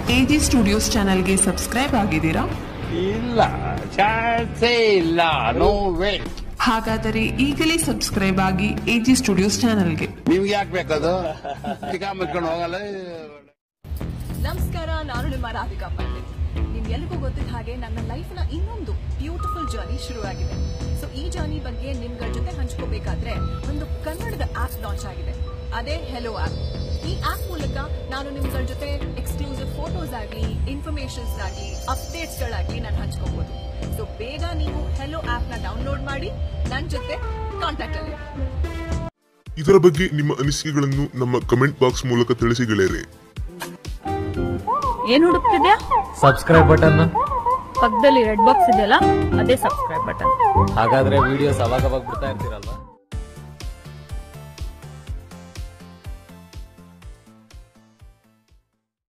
AG studios ಚಾನೆಲ್ಗೆ subscribe ಆಗಿದ್ದೀರಾ? ಇಲ್ಲ, ಚಾನ್ಸೇ ಇಲ್ಲ. No way. ಹಾಗಾದರೆ ಈಗಲೇ ಸಬ್ಸ್ಕ್ರೈಬ್ ಆಗಿ ಎಜಿ ಸ್ಟುಡಿಯೋಸ್ ಚಾನೆಲ್ಗೆ. ನಿಮ್ಗೆ ಯಾಕೆ ಬೇಕದು? ಮುಚ್ಕೊಂಡು ಹೋಗಲ್ಲ. ನಮಸ್ಕಾರ, ನಾನು ನಿಮ್ಮ ರಾಧಿಕಾ ಪಂಡಿತ್. ನಿಮ್ಗೆಲ್ರಿಗೂ ಗೊತ್ತಿದ್ದ ಹಾಗೆ ನನ್ನ ಲೈಫ್ ನ ಇನ್ನೊಂದು ಬ್ಯೂಟಿಫುಲ್ ಜರ್ನಿ ಶುರುವಾಗಿದೆ. ಸೊ ಈ ಜರ್ನಿ ಬಗ್ಗೆ ನಿಮ್ಗಳ ಜೊತೆ ಹಂಚ್ಕೋಬೇಕಾದ್ರೆ ಒಂದು ಕನ್ನಡದ ಆಪ್ ಲಾಂಚ್ ಆಗಿದೆ. ಅದೇ ಹೆಲೋ ಆಪ್. ಈ ಆಪ್ ಮೂಲಕ ನಾನು ನಿಮ್ಗಳ ಜೊತೆ ಎಕ್ಸ್ಕ್ಲೂಸಿವ್ ಫೋಟೋಸ್ ಆಗಲಿ, ಇನ್ಫಾರ್ಮೇಶನ್ಸ್ ಆಗಲಿ, ಅಪ್ಡೇಟ್ಸ್ ಗಳಾಗ್ಲಿ ನಾನು ಹಂಚ್ಕೋಬಹುದು. ಸೊ ಬೇಗ ನೀವು ಹೆಲೋ ಆಪ್ ನ ಡೌನ್ಲೋಡ್ ಮಾಡಿ ನನ್ನ ಜೊತೆ ಕಾಂಟ್ಯಾಕ್ಟ್ ಅಲ್ಲಿ. ಇದರ ಬಗ್ಗೆ ನಿಮ್ಮ ಅನಿಸಿಕೆಗಳನ್ನು ನಮ್ಮ ಕಮೆಂಟ್ ಬಾಕ್ಸ್ ಮೂಲಕ ತಿಳಿಸಿ ಗೆಳೆಯರೆ. ಏನ್ ಹುಡುಕ್ತಿದ್ಯಾ? Subscribe button. ಪಕ್ಕದಲ್ಲಿ ರೆಡ್ ಬಾಕ್ಸ್ ಇದೆಯಲ್ಲ, ಅದೇ ಸಬ್ಸ್ಕ್ರೈಬ್ ಬಟನ್. ಹಾಗಾದ್ರೆ ವಿಡಿಯೋಸ್ ಅವಾಗ ಬಿಡ್ತಾ ಇರ್ತೀರಲ್ವಾ?